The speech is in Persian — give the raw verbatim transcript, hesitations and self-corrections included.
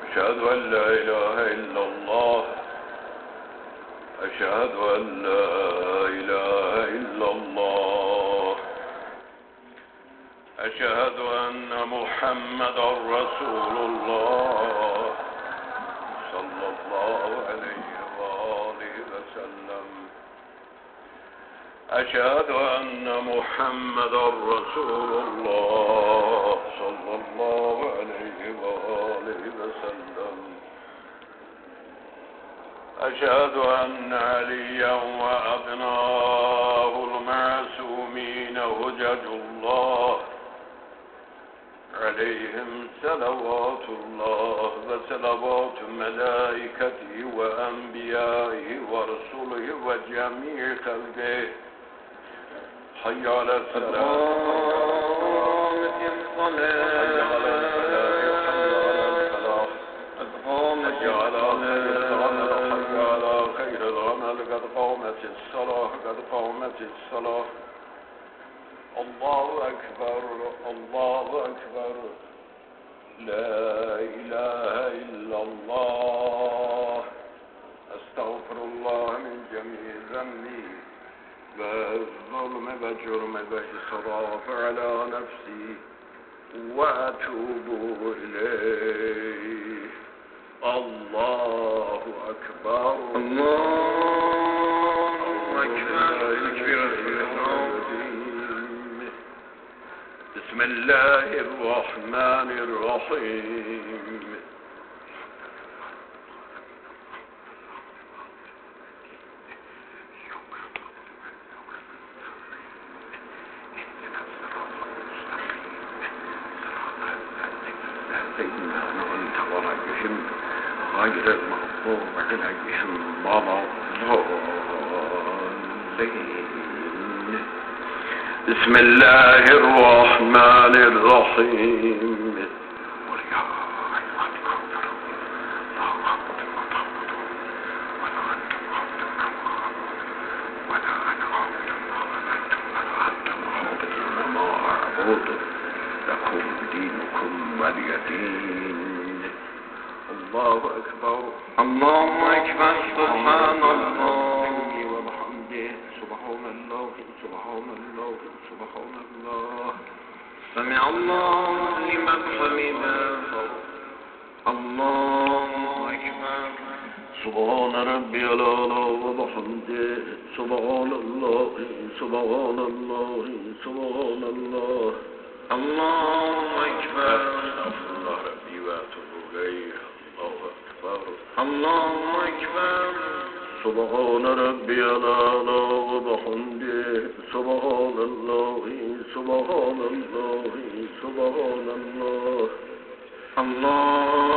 أشهد أن لا إله إلا الله أشهد أن لا إله إلا الله أشهد أن محمدا رسول الله صلى الله عليه وآله وسلم أشهد أن محمدا رسول الله صلى الله عليه وآله وسلم أشهد أن عليا وأبناه المعصومين هجج الله عليهم صلوات الله وصلوات ملائكته وأنبيائه ورسله وجميع خلقه. حي على الصلاة قامت الصلاة حي على الفلاح حي على الفلاح حي على خير العمل قد قامت الصلاة قد قامت الصلاة. الله أكبر الله أكبر لا إله إلا الله. أستغفر الله من جميع ذنبي والظلم والجرم والإسراف على نفسي وأتوب إليه. الله أكبر الله أكبر بسم الله الرحمن الرحيم. غير المغضوب عليهم ولا الضالين. بسم الله الرحمن الرحيم. لكم دينكم ولي دين. الله أكبر الله أكبر سبحان الله وبحمده سبحان الله سبحان الله سبحان الله. سمع الله لمن حمده. الله أكبر سبحان ربي الأعلى وبحمده سبحان الله سبحان الله سبحان الله. الله أكبر أستغفر الله ربي وأتوب إليه. الله أكبر الله أكبر سبحان ربي الأعلى وبحمده سبحان الله سبحان الله سبحان الله. الله